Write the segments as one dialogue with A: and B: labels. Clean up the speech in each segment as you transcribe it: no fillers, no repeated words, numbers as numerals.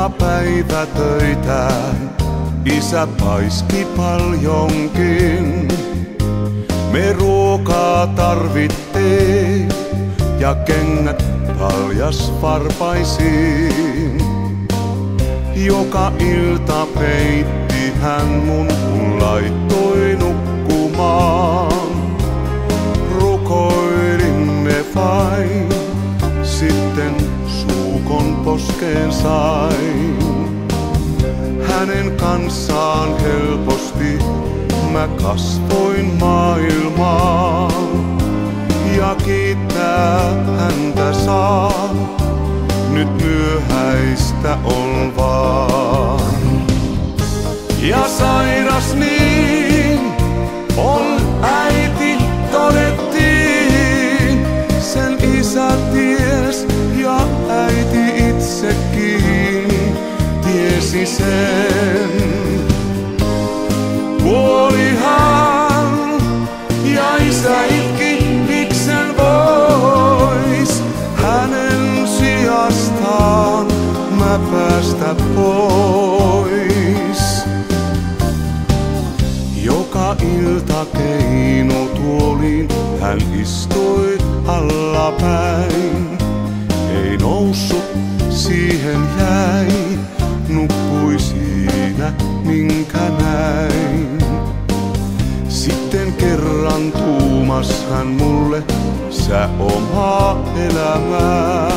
A: Joka päivä töitä isä paiski paljonkin. Me ruokaa tarvittiin ja kengät paljas varpaisiin. Joka ilta peitti hän mun, kun laittoi nukkumaan. Rukoilimme vain, sitten suukon poskeen sain. Hänen kanssaan helposti mä kasvoin maailmaan. Ja kiittää häntä saa, nyt myöhäistä on vaan. Ja sairas niin on äiti, todettiin. Sen isä ties ja äiti itsekin tiesi sen. Kuoli hän ja isä itki, miksen vois hänen sijastaan mä päästä pois. Joka ilta keinutuoliin hän istui allapäin. Ei noussut, siihen jäi, nukkui siinä minkä näin. Sitten kerran tuumas hän mulle, sä omaa elämää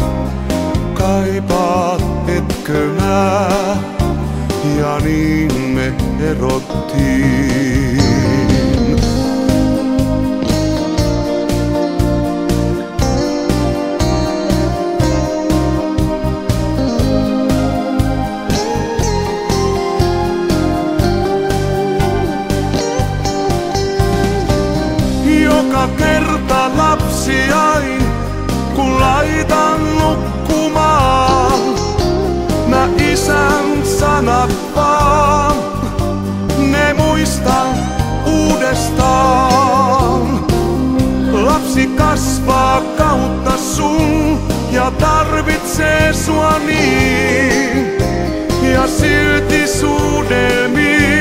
A: kaipaat, etkö nää? Ja niin me erottiin. Joka kerta lapsiain, kun laitan nukkumaan, mä isän sanat vaan, ne muistan uudestaan. Lapsi kasvaa kautta sun ja tarvitsee sua niin, ja silti suudelmiin